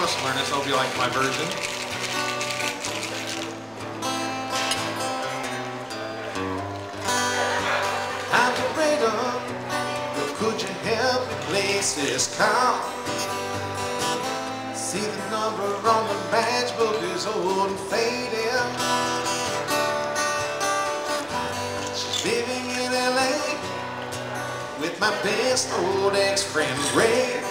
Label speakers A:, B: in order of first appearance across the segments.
A: wants to learn this, I hope you like my version.
B: Operator, could you help me place this call? See the number on the badge book is old and faded. She's living in LA with my best old ex-friend Ray.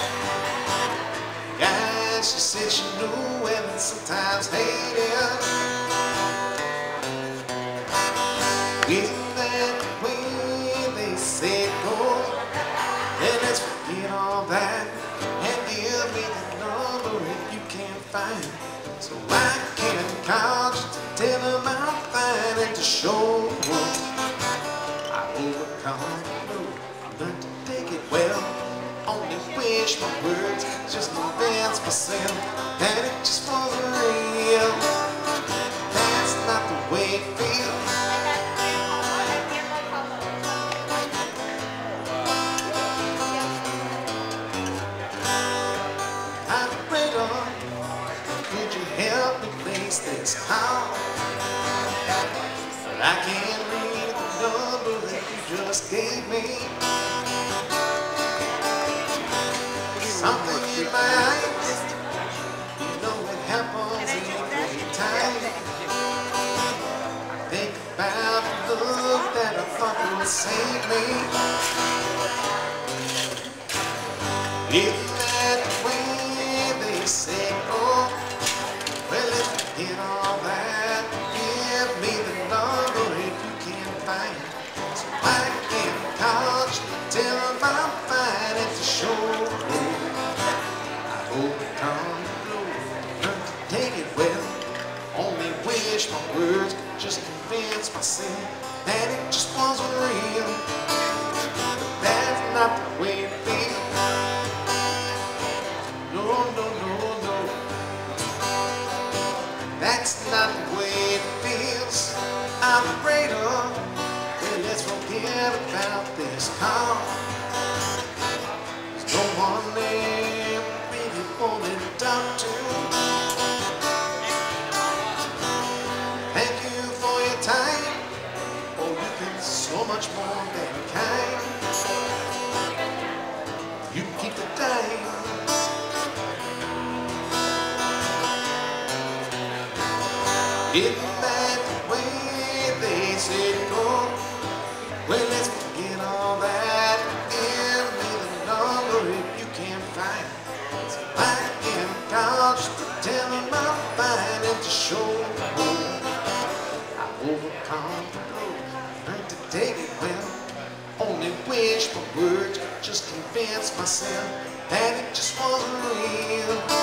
B: Guys, she said she knew and sometimes hated. Isn't that the way they say it goes? Then let's forget all that and give me the number if you can't find it. So I can call just to tell them I'm fine and to show them I overcome the road. I learned to take it well. Only wish my words just convince myself that it just wasn't real. That's not the way it feels. Could you help me place this call? I can't read the number that you just gave me. Something in my eyes, you know it happens every time. I think about the look that I thought would save me. Isn't that the way they say oh? Well, let's forget all that. Give me the number if you can't find it. So I can call you, tell them I'm fine and to show I overcome the blow, learn to take it well. Only wish my words could just convince myself that it just wasn't real. But that's not the way it feels. No, no, no, no. That's not the way it feels. I'm afraid of. Well, let's forget about this call. There's no one there really wanting to talk to. Thank you for your time. Oh, you've been so much more than kind. You can keep the time. Isn't that the way they say it goes? Well, let's forget all that. Give me the number if you can't find it. So I can call just to tell them I'm fine and to show I overcome the blow, learn to take it well. Only wish my words could just convince myself that it just wasn't real.